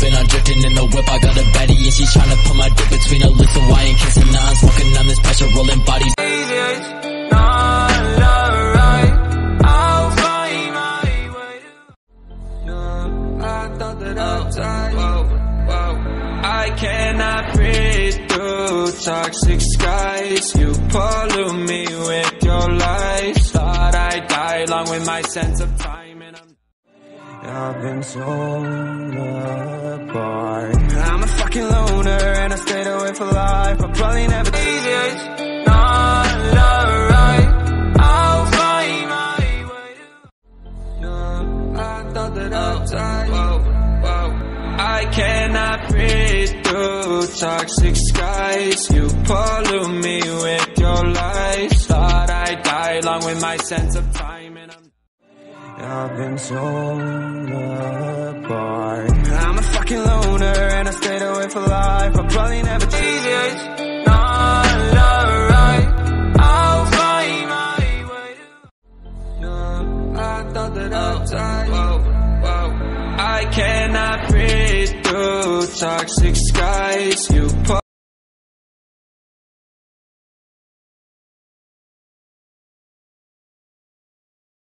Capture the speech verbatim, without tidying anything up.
slipping, I'm drifting in the whip. I got a baddie and she's trying to put my dick between her lips. So I ain't kissing, now I'm smoking on this pressure, rolling bodies. Not alright, I'll find my way to. No, I thought that I'd die. Whoa, whoa. I cannot breathe through toxic skies. You pollute me with your lies. Thought I'd die along with my sense of time, and I'm I've been torn apart. I'm a fucking loner and I stayed away for life. I'll probably never easy. Not alright, I'll find my way to. No, I thought that I'd die. Whoa, whoa. I cannot breathe through toxic skies. You pollute me with your lies. Thought I'd die along with my sense of time, and I'm I've been torn apart. I'm a fucking loner and I stayed away for life. I'll probably never easy. Not alright, I'll find my way to. No, I thought that I'd die. Whoa, whoa. I cannot breathe through toxic skies.